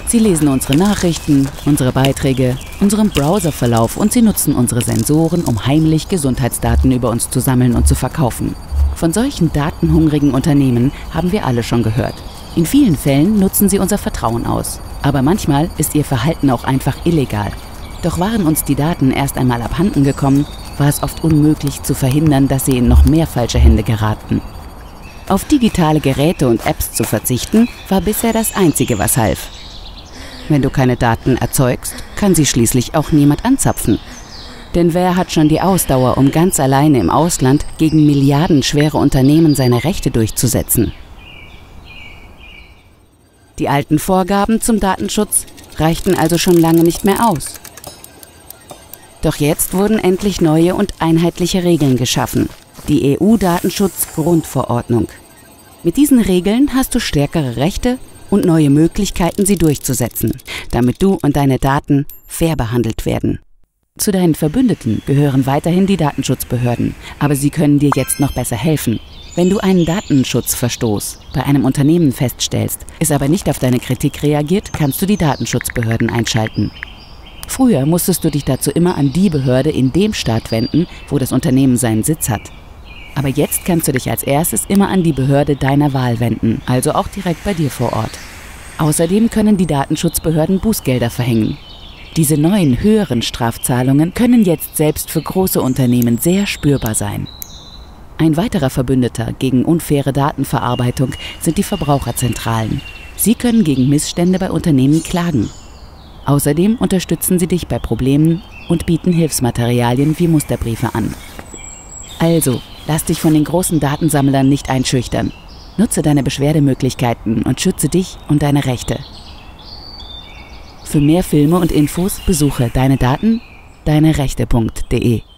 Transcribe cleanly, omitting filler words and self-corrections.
Sie lesen unsere Nachrichten, unsere Beiträge, unseren Browserverlauf und sie nutzen unsere Sensoren, um heimlich Gesundheitsdaten über uns zu sammeln und zu verkaufen. Von solchen datenhungrigen Unternehmen haben wir alle schon gehört. In vielen Fällen nutzen sie unser Vertrauen aus. Aber manchmal ist ihr Verhalten auch einfach illegal. Doch waren uns die Daten erst einmal abhanden gekommen, war es oft unmöglich zu verhindern, dass sie in noch mehr falsche Hände geraten. Auf digitale Geräte und Apps zu verzichten, war bisher das Einzige, was half. Wenn du keine Daten erzeugst, kann sie schließlich auch niemand anzapfen. Denn wer hat schon die Ausdauer, um ganz alleine im Ausland gegen milliardenschwere Unternehmen seine Rechte durchzusetzen? Die alten Vorgaben zum Datenschutz reichten also schon lange nicht mehr aus. Doch jetzt wurden endlich neue und einheitliche Regeln geschaffen. Die EU-Datenschutz-Grundverordnung. Mit diesen Regeln hast du stärkere Rechte und neue Möglichkeiten, sie durchzusetzen, damit du und deine Daten fair behandelt werden. Zu deinen Verbündeten gehören weiterhin die Datenschutzbehörden, aber sie können dir jetzt noch besser helfen. Wenn du einen Datenschutzverstoß bei einem Unternehmen feststellst, es aber nicht auf deine Kritik reagiert, kannst du die Datenschutzbehörden einschalten. Früher musstest du dich dazu immer an die Behörde in dem Staat wenden, wo das Unternehmen seinen Sitz hat. Aber jetzt kannst du dich als erstes immer an die Behörde deiner Wahl wenden, also auch direkt bei dir vor Ort. Außerdem können die Datenschutzbehörden Bußgelder verhängen. Diese neuen, höheren Strafzahlungen können jetzt selbst für große Unternehmen sehr spürbar sein. Ein weiterer Verbündeter gegen unfaire Datenverarbeitung sind die Verbraucherzentralen. Sie können gegen Missstände bei Unternehmen klagen. Außerdem unterstützen sie dich bei Problemen und bieten Hilfsmaterialien wie Musterbriefe an. Also, lass dich von den großen Datensammlern nicht einschüchtern. Nutze deine Beschwerdemöglichkeiten und schütze dich und deine Rechte. Für mehr Filme und Infos besuche deinedaten-deinerechte.de.